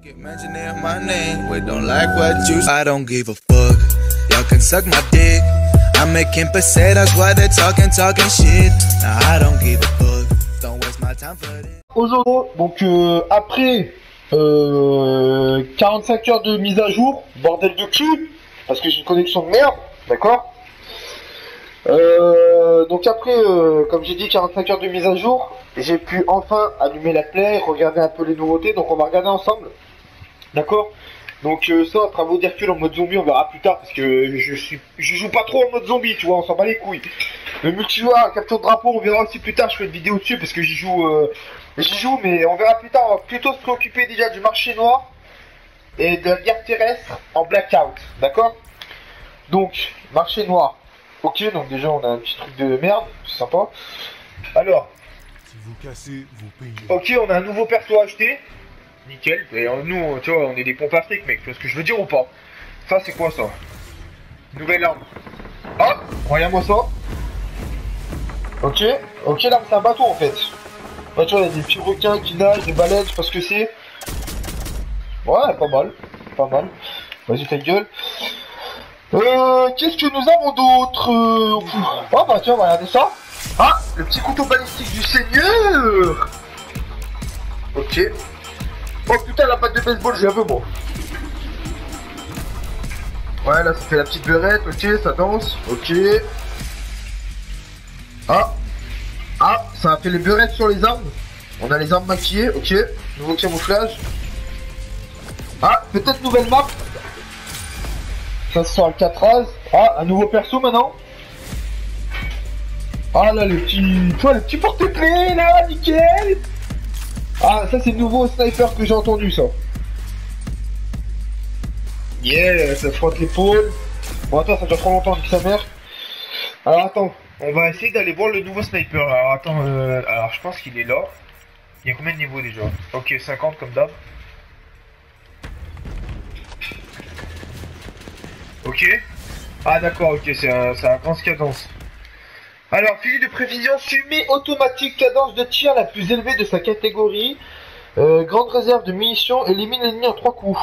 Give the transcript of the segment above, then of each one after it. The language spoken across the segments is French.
Keep mentioning my name, we don't like what you. I don't give a fuck. Y'all can suck my dick. I'm making pesetas while they're talking shit. Nah, I don't give a fuck. Don't waste my time for this. Aujourd'hui, donc après 45 heures de mise à jour, bordel de cul, parce que j'ai une connexion de merde, d'accord. Donc après, comme j'ai dit, 45 heures de mise à jour, j'ai pu enfin allumer la play, regarder un peu les nouveautés, donc on va regarder ensemble, d'accord. Donc ça, travaux d'Hercule en mode zombie, on verra plus tard, parce que je joue pas trop en mode zombie, tu vois, on s'en bat les couilles. Le multijoueur, capture de drapeau, on verra aussi plus tard, je fais une vidéo dessus, parce que j'y joue, mais on verra plus tard, on va plutôt se préoccuper déjà du marché noir, et de la guerre terrestre en blackout, d'accord. Donc, marché noir. Ok, donc déjà on a un petit truc de merde, c'est sympa. Alors, si vous cassez, vous payez. ok, on a un nouveau perso à acheter. Nickel. Et nous, tu vois, on est des pompes afriques, mec. Tu vois ce que je veux dire ou pas? Ça, c'est quoi ça? Nouvelle arme. Hop, regarde-moi ça. Ok, l'arme c'est un bateau en fait. Bah, tu vois, il y a des petits requins qui nagent, des baleines, je sais pas ce que c'est. Ouais, pas mal. Pas mal. Vas-y, ta gueule. Qu'est-ce que nous avons d'autre? Oh bah tiens, on va regarder ça. Ah, le petit couteau balistique du seigneur. Ok. Oh putain, la patte de baseball, j'ai un peu bon. Ouais, là, ça fait la petite beurette, ok, ça danse, ok. Ah, ça a fait les beurrettes sur les armes. On a les armes maquillées, ok. Nouveau camouflage. Ah, peut-être nouvelle map. Ça se sent Alcatraz. Ah, un nouveau perso maintenant. Ah là, les petits... Tu vois, les petits porte-clés là, nickel. Ah, ça c'est le nouveau sniper que j'ai entendu, ça. Yeah, ça frotte l'épaule. Bon, attends, ça dure trop longtemps, dit sa mère. Alors, attends, on va essayer d'aller voir le nouveau sniper. Alors, attends, alors je pense qu'il est là. Il y a combien de niveaux déjà? Ok, 50 comme d'hab. Ok. Ah d'accord, ok, c'est un grande cadence. Alors, fusil de prévision semi-automatique, cadence de tir la plus élevée de sa catégorie. Grande réserve de munitions, élimine l'ennemi en 3 coups.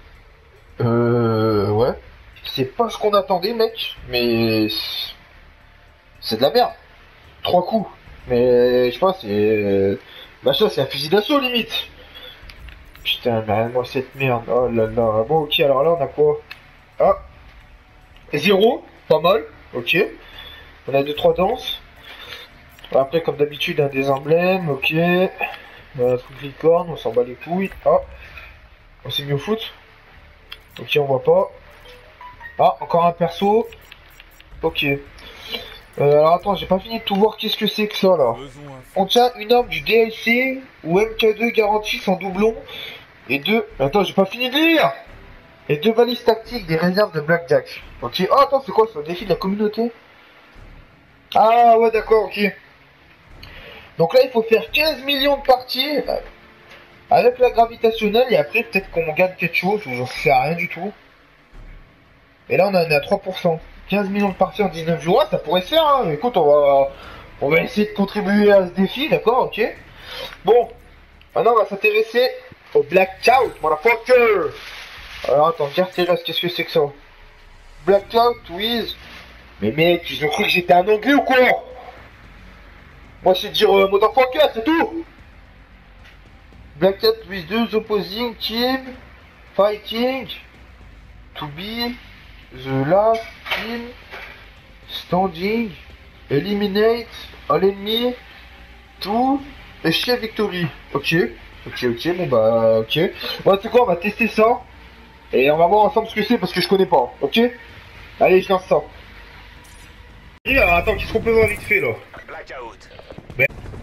Ouais. C'est pas ce qu'on attendait, mec, mais... C'est de la merde. 3 coups. Mais, je sais pas, c'est... Machin, c'est un fusil d'assaut, limite. Putain, mais moi cette merde. Oh là là. Bon, ok, alors là, on a quoi? Ah. 0, pas mal, ok. On a 2-3 danses. Après, comme d'habitude, des emblèmes, ok. Truc licorne, on s'en bat les couilles. Ah, on s'est mis au foot. Ok, on voit pas. Ah, encore un perso. Ok. Alors attends, j'ai pas fini de tout voir. Qu'est-ce que c'est que ça là? On tient une arme du DLC ou MK2 garantie sans doublon. Et deux. Attends, j'ai pas fini de lire! Et 2 valises tactiques des réserves de Blackjack. Ok. Oh attends, c'est quoi ça? Défi de la communauté? Ah ouais, d'accord, ok. Donc là, il faut faire 15 millions de parties avec la gravitationnelle. Et après, peut-être qu'on gagne quelque chose ou j'en sais rien du tout. Et là, on en est à 3%. 15 millions de parties en 19 jours. Ouais, ça pourrait se faire, hein. Écoute, on va essayer de contribuer à ce défi, d'accord, ok. Bon. Maintenant, on va s'intéresser au Blackout, motherfucker. Alors attends, guerre terrestre, qu'est-ce que c'est que ça? Blackout with... Mais mec, ils ont cru que j'étais un anglais ou quoi? Moi je sais dire motherfucker, c'est tout. Blackout with 2 opposing team fighting to be the last team standing, eliminate all enemy to achieve victory. Ok, bon bah ok. Bon, c'est quoi, on va tester ça. Et on va voir ensemble ce que c'est parce que je connais pas, ok? Allez, je lance ça. Et alors, attends, qu'est-ce qu'on peut voir vite fait là? Blackout. Ben...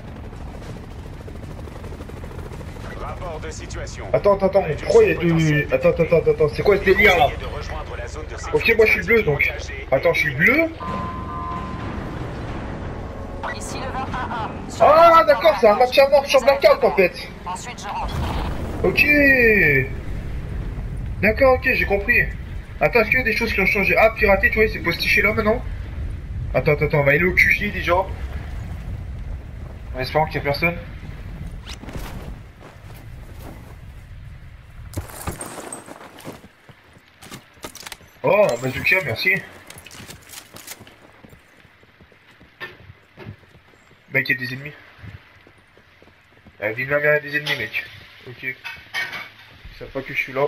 Rapport de situation. Attends, pourquoi il y a deux... Attends, c'est quoi ce délire là? Ok, moi je suis bleu donc. Attends, je suis bleu? Ici le 21A. Ah d'accord, c'est un match à mort sur Blackout en fait. Ensuite je rentre. Ok. D'accord, ok, j'ai compris. Attends, est-ce qu'il y a des choses qui ont changé? Ah, pirater, tu vois, c'est postiché là maintenant. Attends, on va aller au QG déjà. En espérant qu'il n'y a personne. Oh, un bazooka, merci. Mec, il y a des ennemis. La vie de ma mère, il y a des ennemis, mec. Ok. Ils savent pas que je suis là.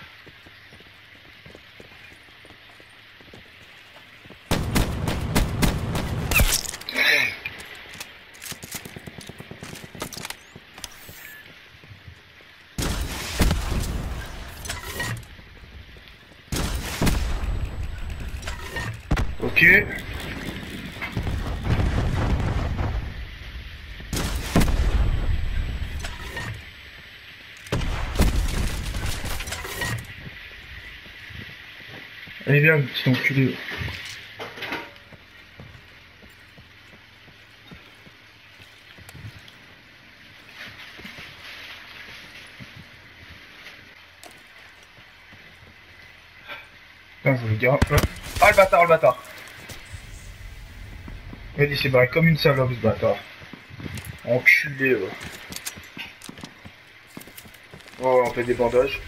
Ok. Allez viens, petit enculé. Putain, je vous le dire. Ah le bâtard, le bâtard. Il s'est barré comme une salope ce bâtard. Enculé, ouais. Oh, on fait des bandages.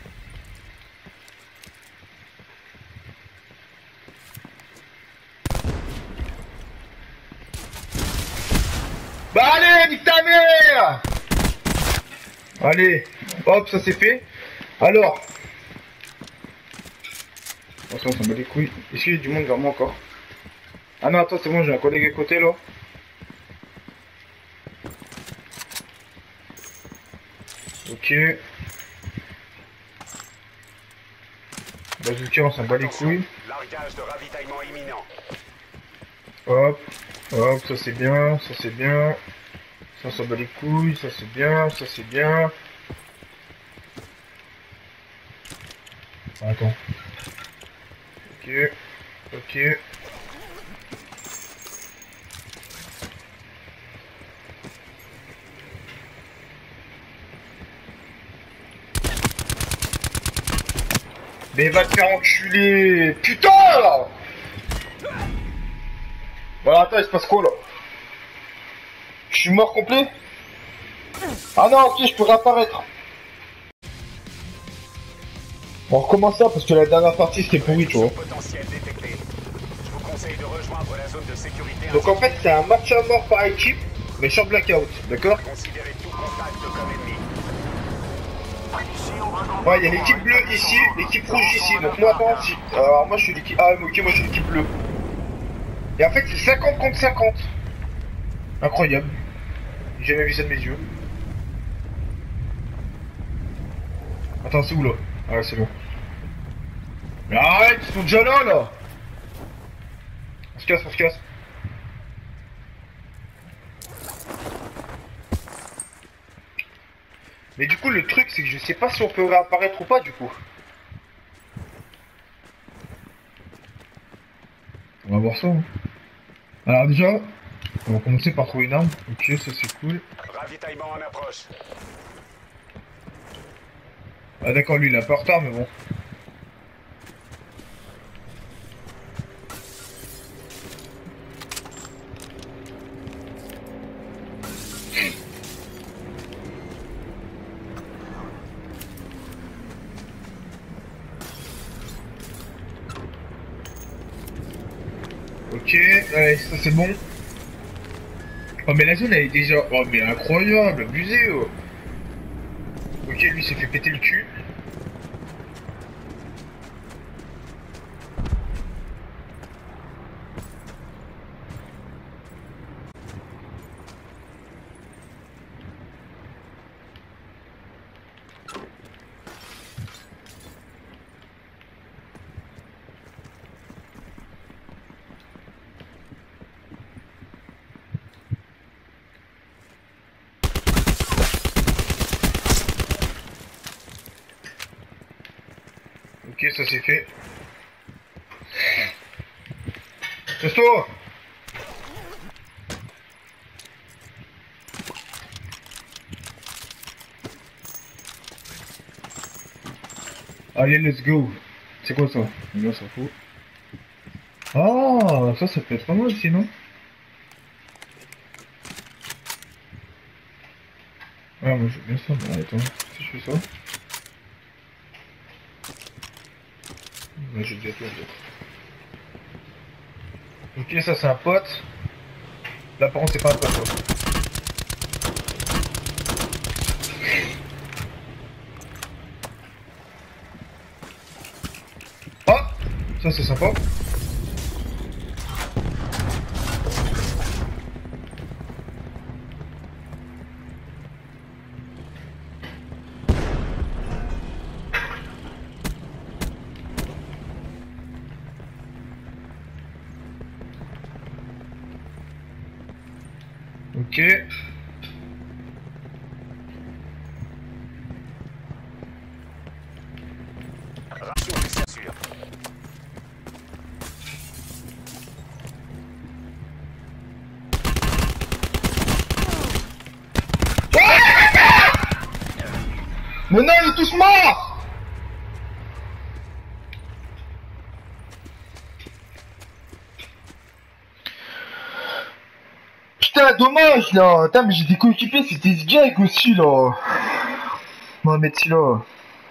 Bah allez, nique ta mère! Allez, hop, ça c'est fait. Alors. Attention, ça me bat les couilles. Est-ce qu'il y a du monde vers moi encore? Ah non, attends, c'est bon, j'ai un collègue à côté là. Ok. Bazooka, on s'en bat les couilles. Largage de ravitaillement imminent. Hop, hop, ça c'est bien, ça c'est bien. Ça, on s'en bat les couilles, ça c'est bien, ça c'est bien. Attends. Ok, ok. Mais va te faire enculer! Putain! Voilà, attends, il se passe quoi là? Je suis mort complet? Ah non, ok, je peux réapparaître. On recommence ça parce que la dernière partie c'était pourri, tu vois. Potentiel détecté. Je vous conseille de rejoindre la zone de sécurité. Donc en fait, c'est un match à mort par équipe, mais sur blackout, d'accord? Considérez tout contact comme ennemi. Ouais, il y a l'équipe bleue ici, l'équipe rouge ici. Donc moi, attends, si... Alors moi je suis l'équipe... Ah, ok, moi je suis l'équipe bleue. Et en fait, c'est 50 contre 50. Incroyable. J'ai jamais vu ça de mes yeux. Attends, c'est où là? Ah ouais, c'est bon. Mais arrête, ils sont déjà là. On se casse, on se casse. Mais du coup, le truc, c'est que je sais pas si on peut réapparaître ou pas, du coup. On va voir ça. Hein. Alors déjà, on va commencer par trouver une arme. Ok, ça c'est cool. Ravitaillement en approche. Ah d'accord, lui il a pas retard, mais bon. Ok, allez, ça c'est bon. Oh mais la zone elle est déjà... Oh mais incroyable, abusé oh. Ok, lui s'est fait péter le cul. Ok, ça c'est fait. Casse-toi! Allez, let's go! C'est quoi ça? Là, on s'en fout. Ah, ça peut être pas mal aussi, non? Ah, moi j'aime bien ça, mais attends, si je fais ça. Mais j'ai déjà tout. Ok, ça c'est un pote. Là par contre c'est pas un pote. Quoi. Ah, ça c'est sympa. Ok. Ratio, bien sûr. Mais non, ils sont tous morts! Putain, dommage là! Putain, mais j'étais coéquipé, c'était ce gag aussi là! Mohamed Silla.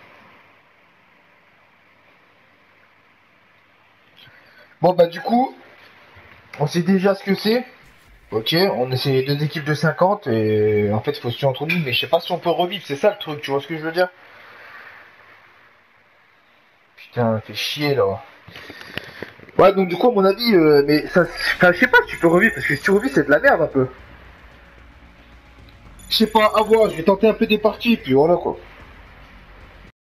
Bon bah du coup, on sait déjà ce que c'est. Ok, on essaie les deux équipes de 50 et en fait il faut se tuer entre nous, mais je sais pas si on peut revivre, c'est ça le truc, tu vois ce que je veux dire? Putain, fait chier là. Ouais, donc du coup à mon avis, mais ça, enfin je sais pas si tu peux revivre, parce que si tu revis c'est de la merde un peu. Je sais pas, à voir, je vais tenter un peu des parties, puis voilà quoi.